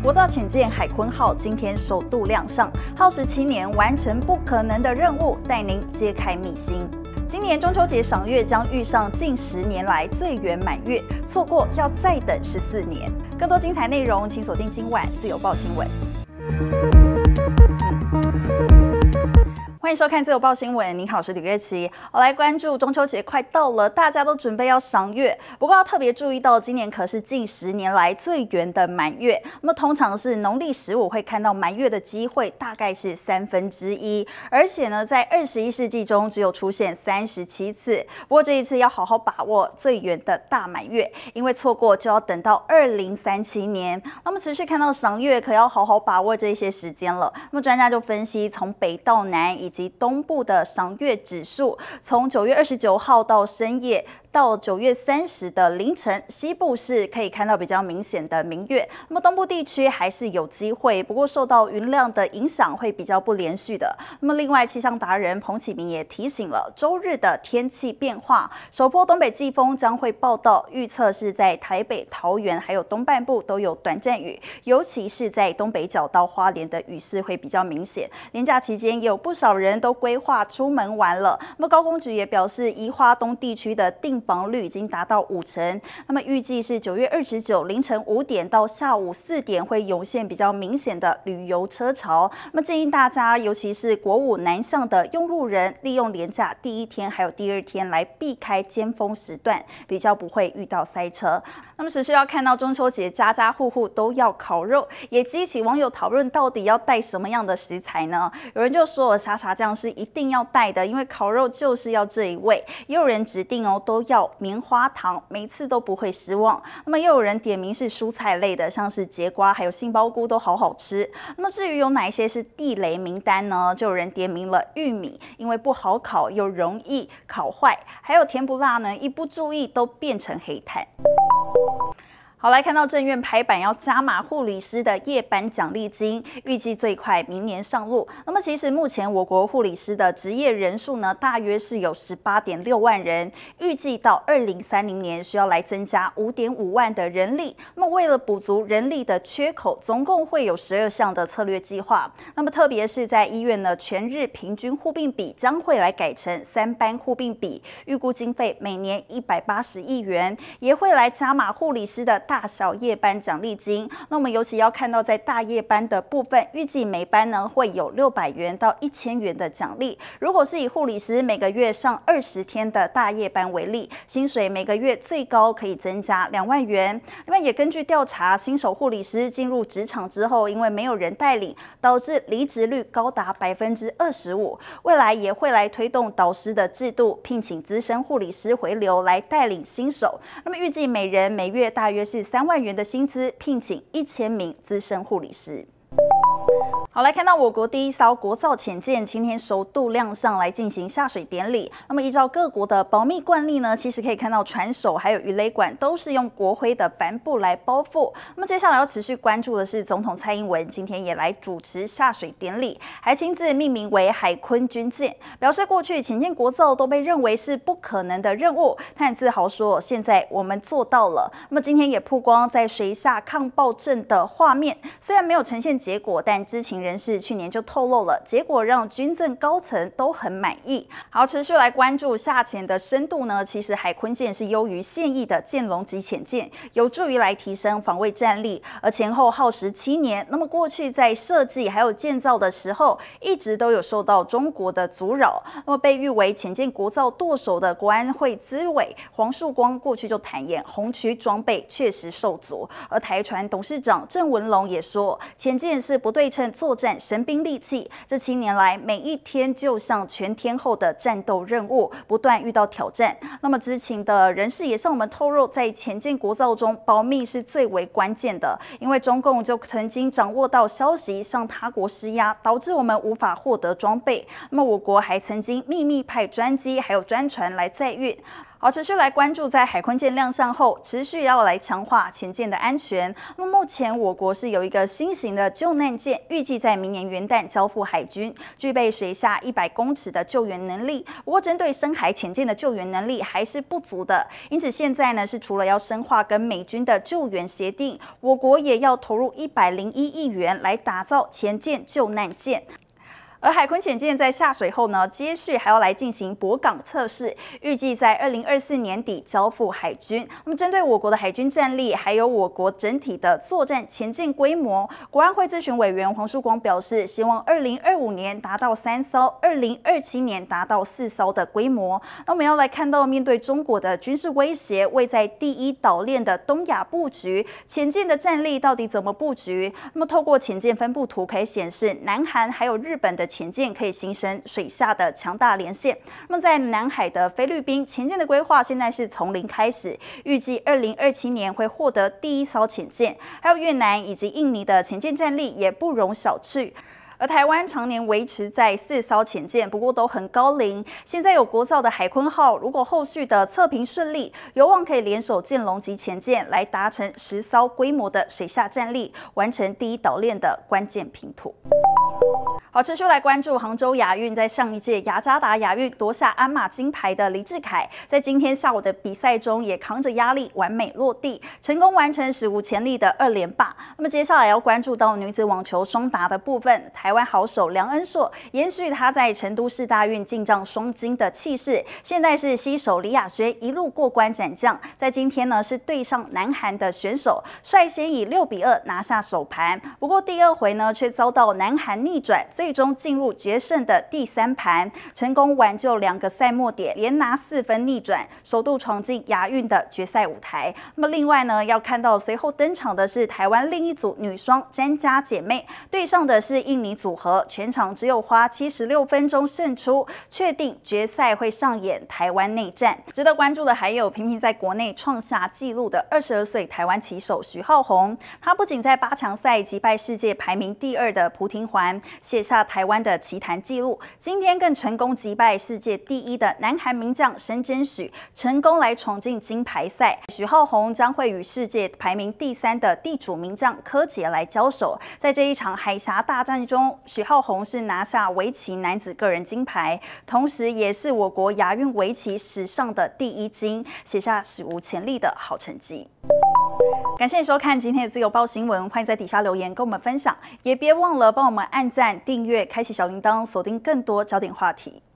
国造潜舰海鲲号今天首度亮相，耗时7年完成不可能的任务，带您揭开秘辛。今年中秋节赏月将遇上近10年来最圆满月，错过要再等14年。更多精彩内容，请锁定今晚自由报新闻。欢迎收看自由报新闻，您好，我是李月琪。我来关注中秋节快到了，大家都准备要赏月，不过要特别注意到，今年可是近10年来最圆的满月。那么通常是农历15会看到满月的机会大概是1/3，而且呢，在21世纪中只有出现37次。不过这一次要好好把握最圆的大满月，因为错过就要等到2037年。那么持续看到赏月，可要好好把握这些时间了。那么专家就分析，从北到南以及东部的赏月指数，从9月29号到深夜，到9月30的凌晨，西部是可以看到比较明显的明月，那么东部地区还是有机会，不过受到云量的影响会比较不连续的。那么另外，气象达人彭启明也提醒了，周日的天气变化，首波东北季风将会报道，预测是在台北、桃园还有东半部都有短暂雨，尤其是在东北角到花莲的雨势会比较明显。连假期间也有不少人都规划出门玩了。那么高工局也表示，宜花东地区的订房率已经达到50%，那么预计是9月29凌晨5点到下午4点会涌现比较明显的旅游车潮。那么建议大家，尤其是国5南向的用路人，利用连假第1天还有第2天来避开尖峰时段，比较不会遇到塞车。那么持续要看到中秋节家家户户都要烤肉，也激起网友讨论到底要带什么样的食材呢？有人就说沙茶酱是一定要带的，因为烤肉就是要这一味。也有人指定都要棉花糖，每次都不会失望。那么又有人点名是蔬菜类的，像是节瓜还有杏鲍菇都好好吃。那么至于有哪一些是地雷名单呢？就有人点名了玉米，因为不好烤又容易烤坏，还有甜不辣呢，一不注意都变成黑炭。好，来看到政院拍板要加码护理师的夜班奖励金，预计最快明年上路。那么其实目前我国护理师的职业人数呢，大约是有18.6万人，预计到2030年需要来增加5.5万的人力。那么为了补足人力的缺口，总共会有12项的策略计划。那么特别是在医院呢，全日平均护病比将会来改成3班护病比，预估经费每年180亿元，也会来加码护理师的大小夜班奖励金。那我们尤其要看到，在大夜班的部分，预计每班呢会有600元到1000元的奖励。如果是以护理师每个月上20天的大夜班为例，薪水每个月最高可以增加2万元。另外，也根据调查，新手护理师进入职场之后，因为没有人带领，导致离职率高达25%。未来也会来推动导师的制度，聘请资深护理师回流来带领新手。那么预计每人每月大约是3万元的薪资，聘请1000名资深护理师。好，来看到我国第一艘国造潜舰今天首度亮相来进行下水典礼。那么依照各国的保密惯例呢，其实可以看到船首还有鱼雷管都是用国徽的帆布来包覆。那么接下来要持续关注的是，总统蔡英文今天也来主持下水典礼，还亲自命名为海鲲军舰，表示过去潜舰国造都被认为是不可能的任务，他很自豪说现在我们做到了。那么今天也曝光在水下抗暴阵的画面，虽然没有呈现结果，但知情人士去年就透露了，结果让军政高层都很满意。好，持续来关注下潜的深度呢，其实海鲲舰是优于现役的剑龙级潜舰，有助于来提升防卫战力，而前后耗时7年。那么过去在设计还有建造的时候，一直都有受到中国的阻扰。那么被誉为潜舰国造舵手的国安会资委黄树光过去就坦言，红区装备确实受阻。而台船董事长郑文龙也说，潜舰是不对称作战神兵利器，这7年来每一天就像全天候的战斗任务，不断遇到挑战。那么知情的人士也向我们透露，在潜舰国造中，保密是最为关键的，因为中共就曾经掌握到消息，向他国施压，导致我们无法获得装备。那么我国还曾经秘密派专机还有专船来载运。 好，持续来关注，在海鲲舰亮相后，持续要来强化前舰的安全。那么目前我国是有一个新型的救难舰，预计在明年元旦交付海军，具备水下100公尺的救援能力。不过，针对深海潜舰的救援能力还是不足的，因此现在呢是除了要深化跟美军的救援协定，我国也要投入101亿元来打造前舰救难舰。而海鲲潜舰在下水后呢，接续还要来进行泊港测试，预计在2024年底交付海军。那么，针对我国的海军战力，还有我国整体的作战前舰规模，国安会咨询委员黄树光表示，希望2025年达到3艘，2027年达到4艘的规模。那我们要来看到，面对中国的军事威胁，位在第一岛链的东亚布局，潜舰的战力到底怎么布局？那么，透过潜舰分布图可以显示，南韩还有日本的潜舰可以形成水下的强大连线。那么在南海的菲律宾潜舰的规划现在是从零开始，预计2027年会获得第1艘潜舰。还有越南以及印尼的潜舰战力也不容小觑。而台湾常年维持在4艘潜舰，不过都很高龄。现在有国造的海鲲号，如果后续的测评顺利，有望可以联手剑龙级潜舰来达成10艘规模的水下战力，完成第一岛链的关键拼图。好，持续来关注杭州亚运，在上一届雅加达亚运夺下鞍马金牌的李智凯，在今天下午的比赛中也扛着压力完美落地，成功完成史无前例的2连霸。那么接下来要关注到女子网球双打的部分，台湾好手梁恩硕延续他在成都市大运进账双金的气势，现在是西手李雅轩一路过关斩将，在今天呢是对上南韩的选手，率先以6-2拿下首盘。不过第2回呢却遭到南韩逆转，最终进入决胜的第3盘，成功挽救2个赛末点，连拿4分逆转，首度闯进亚运的决赛舞台。那么另外呢，要看到随后登场的是台湾另一组女双詹家姐妹，对上的是印尼组合，全场只有花76分钟胜出，确定决赛会上演台湾内战。值得关注的还有频频在国内创下纪录的22岁台湾棋手徐浩宏，他不仅在8强赛击败世界排名第2的朴廷桓，写下台湾的棋坛纪录，今天更成功击败世界第1的南韩名将申真许，成功来闯进金牌赛。徐浩宏将会与世界排名第3的地主名将柯洁来交手。在这一场海峡大战中，许浩宏是拿下围棋男子个人金牌，同时也是我国亚运围棋史上的第1金，写下史无前例的好成绩。感谢你收看今天的自由报新闻，欢迎在底下留言跟我们分享，也别忘了帮我们按赞、订阅、开启小铃铛，锁定更多焦点话题。